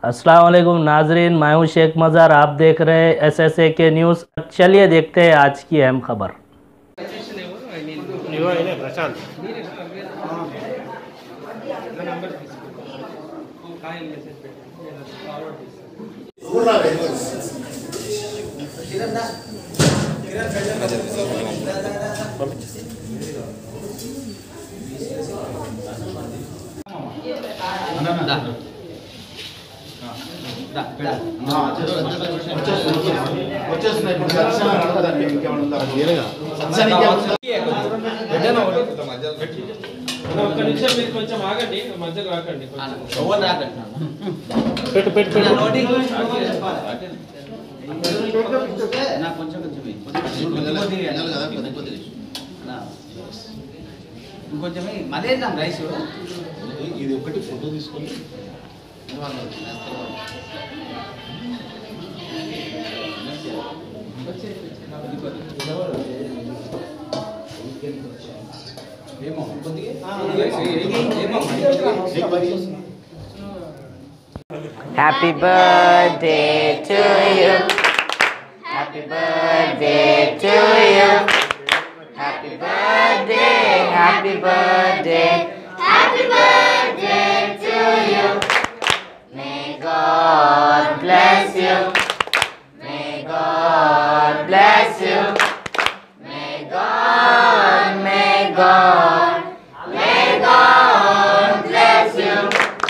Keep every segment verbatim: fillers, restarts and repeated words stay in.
अस्सलाम वालेकुम नाजरीन, मैं हूं शेख मज़ार। आप देख रहे हैं एस एस ए के न्यूज़। चलिए देखते हैं आज की अहम खबर। కొంచెం ఆగండి, మధ్యలో రాకండి. పెట్టు పెట్టు పెట్టు ఇంకొంచెం మళ్ళీ వేద్దాం రైస్. ఇది ఒకటి ఫోటో తీసుకొని Happy birthday to you. Happy birthday to you. Happy birthday, happy birthday, happy birthday to you. May God bless you. May God bless you. May God, may God, may God bless you.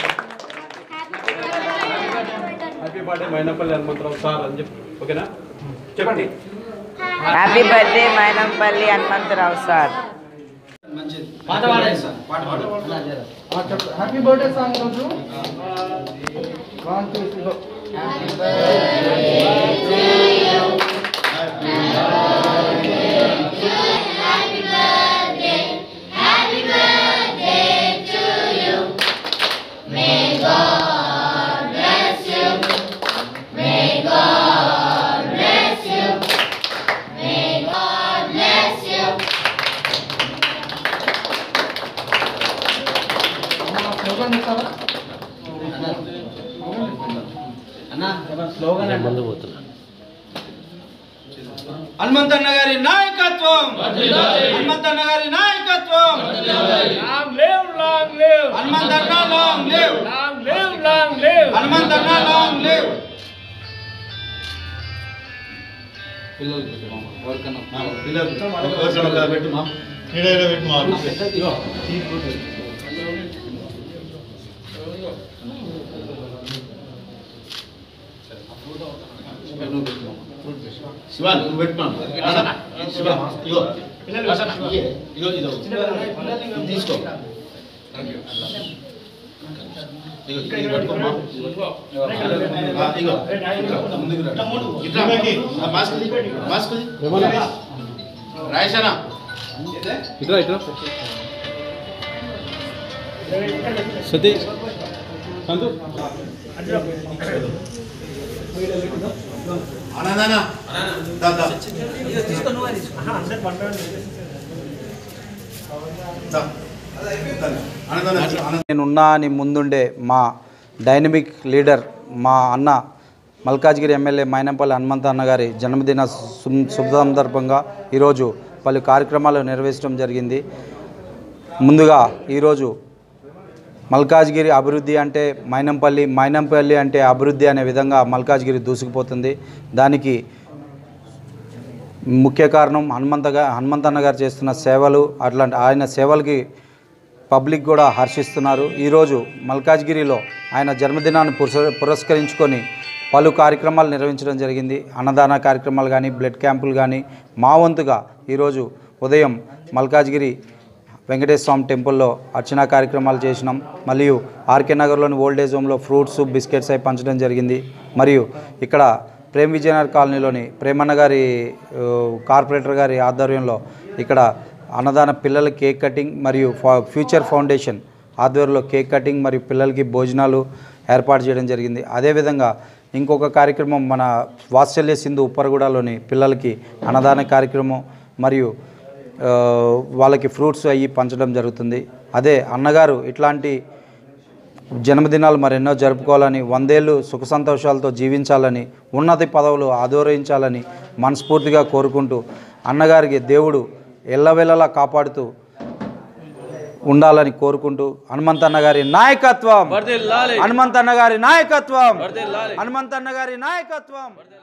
Happy birthday Mainampalli Hanumantharao sir అని చెప్పి, ఓకేనా? చెప్పండి. Happy birthday Mainampalli Hanumantharao sir. పాట పాడండి sir, పాట పాడు. Happy birthday song రోజు one two three go. Happy birthday to you. Happy birthday happy birthday happy birthday to you. May God bless you. May God bless you. May God bless you. Slogan చెప్తారా? అన్నా slogan ముందు పోతున్నా. హనుమంతన్న గారి నాయకత్వం, హనుమంతన్న గారి నాయకత్వం. Long live, long live, Hanumanthanna long live, long live, long live. Hanumanthanna long live. పిల్లలు ఎవరికన్నా పిల్లలు ఎవరికైనా పెట్టు మా నీడలో పెట్టు మా శివ నువ్వు పెట్టు మా శివ ఇగో ఇగో ఇదో తీసుకో ఇగో ఇది పట్టుకోమ్మా. ఇగో ముందుకు రా. ఇట్లా మాస్క్ మాస్క్ రాయేశానా ఇట్లా ఇట్లా సతీష్ సంతు అనానా దాదా నేనున్నా అని ముందుండే మా డైనమిక్ లీడర్ మా అన్న మల్కాజ్గిరి ఎమ్మెల్యే మైనంపల్లి హనుమంత అన్న గారి జన్మదిన శుభ సందర్భంగా ఈరోజు పలు కార్యక్రమాలు నిర్వహించడం జరిగింది. ముందుగా ఈరోజు మల్కాజ్గిరి అభివృద్ధి అంటే మైనంపల్లి, మైనంపల్లి అంటే అభివృద్ధి అనే విధంగా మల్కాజ్గిరి దూసుకుపోతుంది. దానికి ముఖ్య కారణం హనుమంతగా హనుమంతన్న గారు చేస్తున్న సేవలు. అట్లాంటి ఆయన సేవలకి పబ్లిక్ కూడా హర్షిస్తున్నారు. ఈరోజు మల్కాజ్గిరిలో ఆయన జన్మదినాన్ని పురస్కరించుకొని పలు కార్యక్రమాలు నిర్వహించడం జరిగింది. అన్నదాన కార్యక్రమాలు కానీ, బ్లడ్ క్యాంపులు కానీ. మా వంతుగా ఈరోజు ఉదయం మల్కాజ్గిరి వెంకటేశ్వర స్వామి టెంపుల్లో అర్చనా కార్యక్రమాలు చేసినాం. మరియు ఆర్కే నగర్లోని ఓల్డేజ్ హోమ్లో ఫ్రూట్స్, బిస్కెట్స్ అవి పంచడం జరిగింది. మరియు ఇక్కడ ప్రేమ్ విజయనగర్ కాలనీలోని ప్రేమన్న గారి కార్పొరేటర్ గారి ఆధ్వర్యంలో ఇక్కడ అన్నదాన పిల్లల కేక్ కటింగ్ మరియు ఫ్యూచర్ ఫౌండేషన్ ఆధ్వర్యంలో కేక్ కటింగ్ మరియు పిల్లలకి భోజనాలు ఏర్పాటు చేయడం జరిగింది. అదేవిధంగా ఇంకొక కార్యక్రమం మన వాత్సల్య సింధు ఉప్పరగూడలోని పిల్లలకి అన్నదాన కార్యక్రమం మరియు వాళ్ళకి ఫ్రూట్స్ అవి పంచడం జరుగుతుంది. అదే అన్నగారు ఇట్లాంటి జన్మదినాలు మరెన్నో జరుపుకోవాలని, వందేళ్ళు సుఖ సంతోషాలతో జీవించాలని, ఉన్నతి పదవులు ఆదోరించాలని మనస్ఫూర్తిగా కోరుకుంటూ అన్నగారికి దేవుడు ఎల్లవేళలా కాపాడుతూ ఉండాలని కోరుకుంటూ హనుమంతన్న గారి నాయకత్వం, హనుమంతన్న గారి నాయకత్వం, హనుమంతన్న గారి నాయకత్వం.